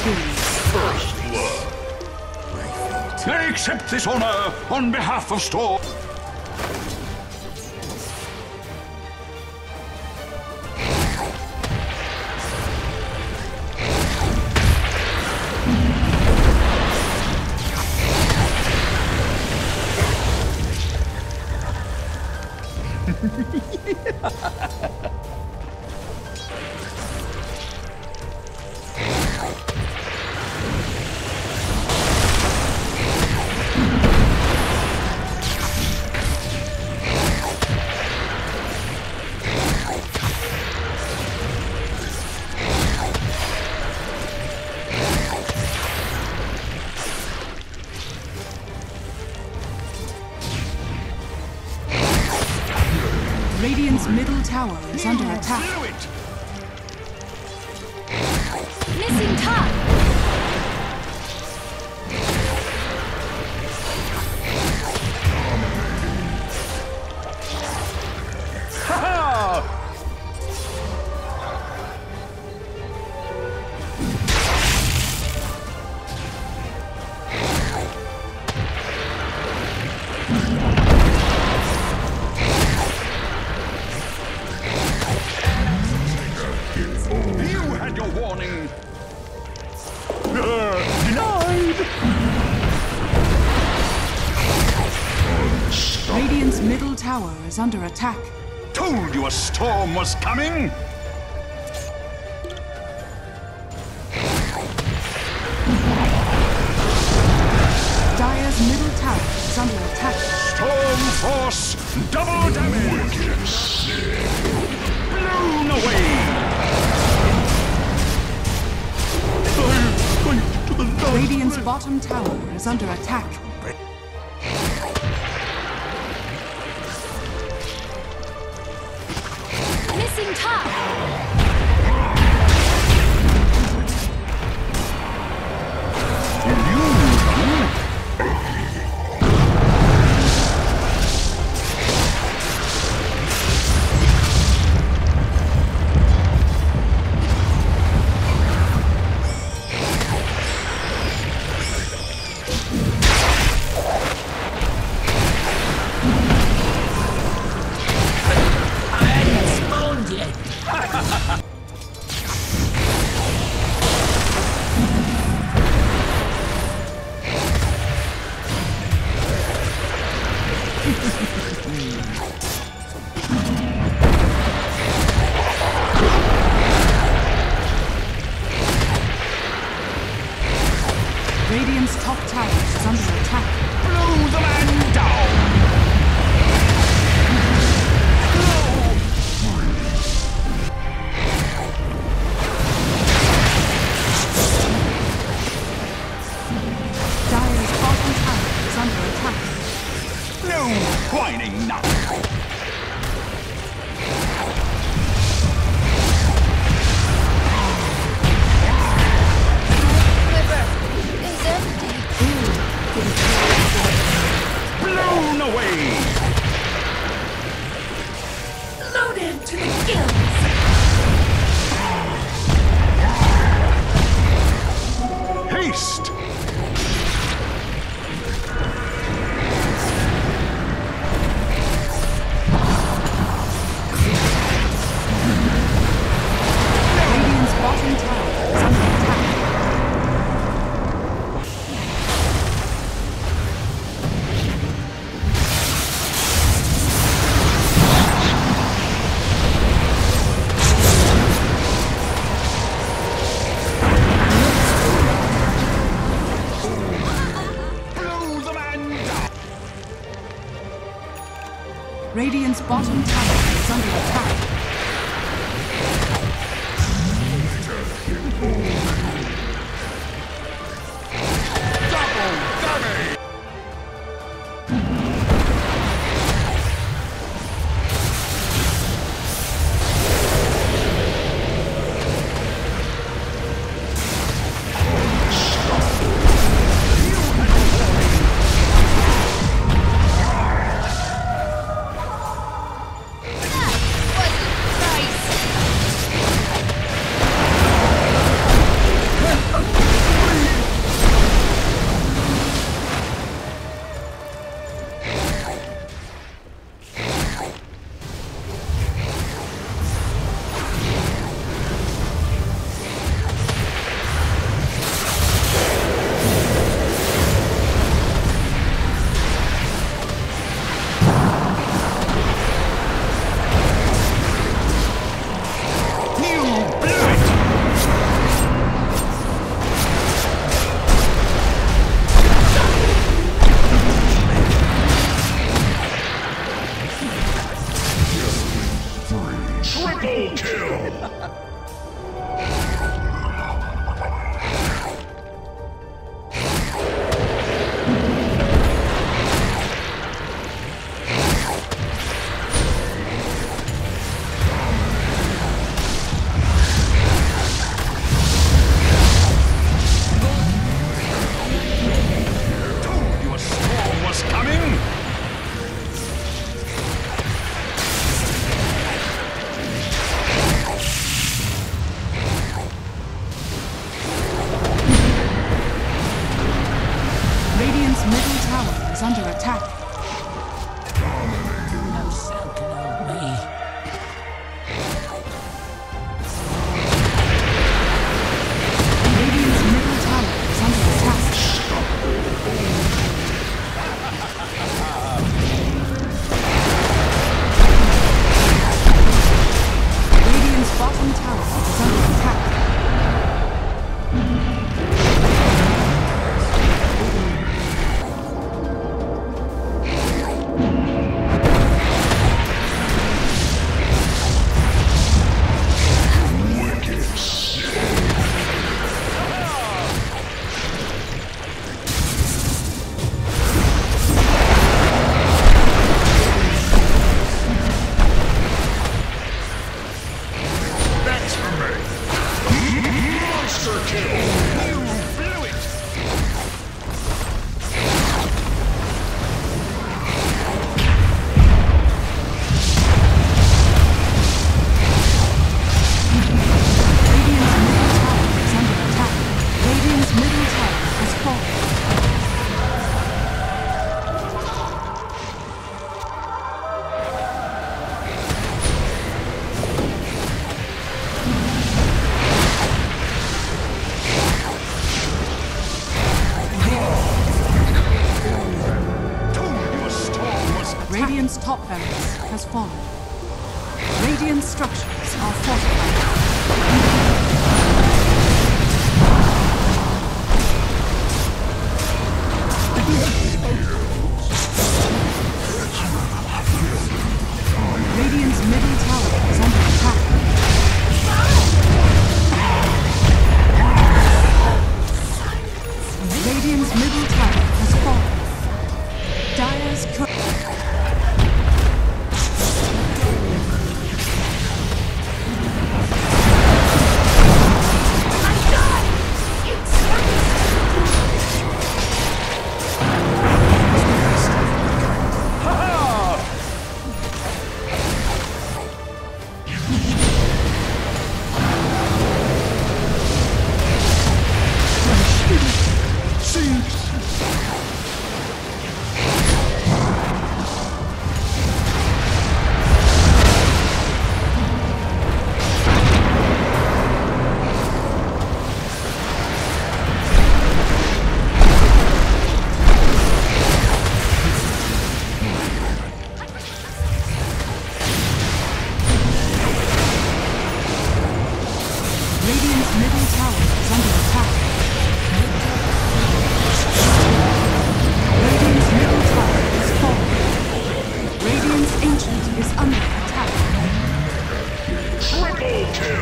First blood. I accept this honor on behalf of Storm. Radiant's middle tower is under attack. Missing top! Radiant's middle tower is under attack. Told you a storm was coming! Dire's middle tower is under attack. Storm force, double damage! Blown away! Radiant's bottom tower is under attack. Missing top! Radiant's top tower is under attack. Blow the man down! Dire's bottom tower is under attack. No whining now! Blown away! Loaded to the gills! Haste! Radiant's bottom tower is under attack. Radiant's bottom tower is under attack. Double damage! distance from me. Monster kill! You blew it! Radiant's middle tower has fallen. Radiant's top barracks has fallen. Radiant structures are fortified. Radiant's middle tower is under attack. Radiant's middle tower has fallen. Dire's Triple kill!